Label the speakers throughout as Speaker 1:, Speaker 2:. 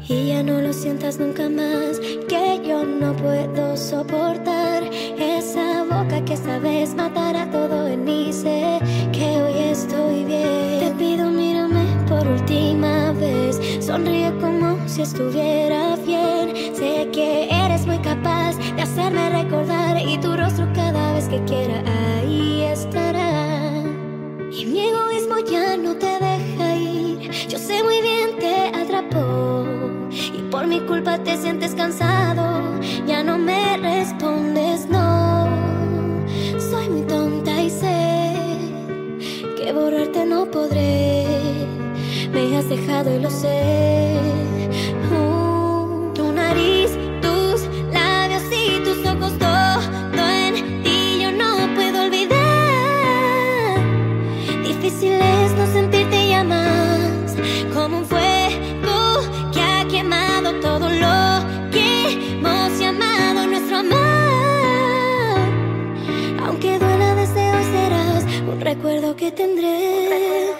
Speaker 1: y ya no lo sientas nunca más, que yo no puedo soportar esa boca que sabes matar a todo en mí. Sé que hoy estoy bien. Te pido mírame por última vez, sonríe como si estuviera bien. Sé que eres muy capaz de hacerme recordar, y tu rostro cada vez que quiera ahí estará. Y mi egoísmo ya no te deja ir, yo sé muy bien te atrapó, y por mi culpa te sientes cansado, ya no me respondes, no. Soy muy tonta y sé que borrarte no podré, me has dejado y lo sé. Tu nariz, tus labios y tus ojos, todo en ti yo no puedo olvidar. Difícil es no sentirte ya más, como un fuego que ha quemado todo lo que hemos llamado nuestro amor. Aunque duela deseo, serás un recuerdo que tendré.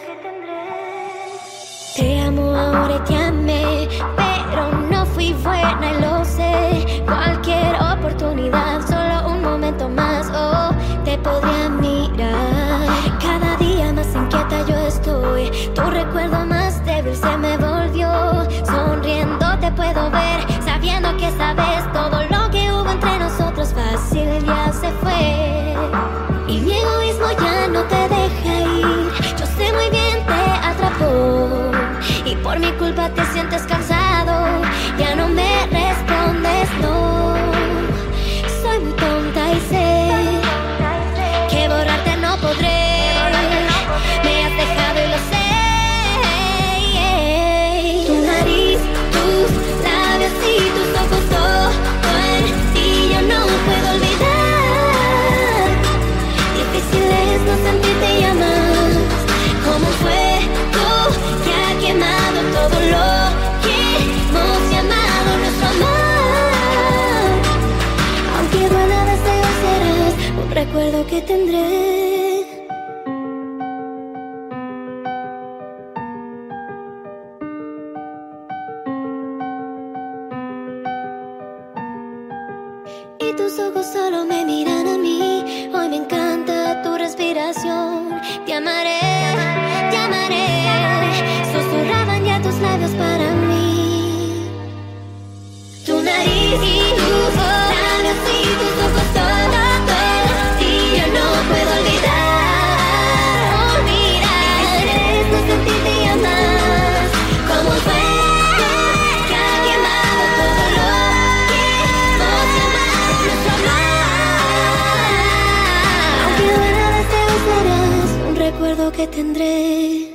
Speaker 1: Te amo ahora y te amé, pero no fui buena y lo sé. Cualquier oportunidad, solo un momento más, oh, te podría mirar. Cada día más inquieta yo estoy, tu recuerdo más débil se me volvió. Sonriendo te puedo ver, sabiendo que sabes todo lo que hubo entre nosotros, fácil ya se fue. Y mi egoísmo ya no te deja ir, yo sé muy bien te atrapó, y por mi culpa te sientes cansado, ya no me respondes, no. Soy muy tonta y sé que borrarte no podré, me has dejado y lo sé. Tu nariz, tus labios y tus ojos, todo en ti yo no puedo olvidar. Difícil es no sentirte ya más, como un fuego que ha quemado todo lo que hemos llamado nuestro amor. Aunque duela deseo, serás un recuerdo que tendré. Y tus ojos solo me miran a mí, hoy me encanta tu respiración. Te amaré, te amaré, susurraban ya tus labios para mí. Tu nariz y tus labios y tus ojos, todo en ti yo no puedo olvidar. Olvidar, no sentirte ya más, como un fuego que ha quemado todo lo que hemos llamado nuestro amor. Aunque duela deseo, serás un recuerdo que tendré.